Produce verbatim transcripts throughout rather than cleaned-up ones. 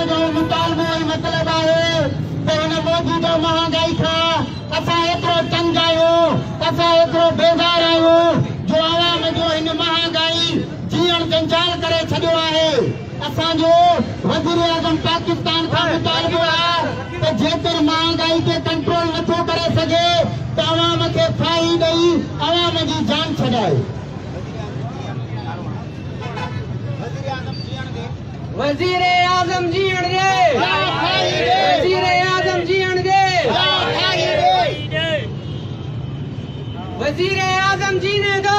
असांजो मुतालबो ऐं मतिलबु आहे त हिन मौजूदा महांगाई खां असां एतिरो तंग आहियूं, असां एतिरो बेज़ार आहियूं जो आवाम जो हिन महांगाई जीअण जंजाल करे छॾियो आहे। असांजो वज़ीर आज़म पाकिस्तान खां मुतालबो आहे त जेकर महांगाई खे कंट्रोल नथो करे सघे त अवाम खे फाही ॾेई अवाम जी जान छॾाए। वज़ीर आज़म जीअण दे, वज़ीर आज़म जीअण दे, वज़ीर आज़म जीने दो,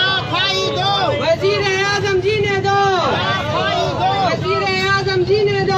वज़ीर आज़म जीने दो, वज़ीर आज़म जीने दो।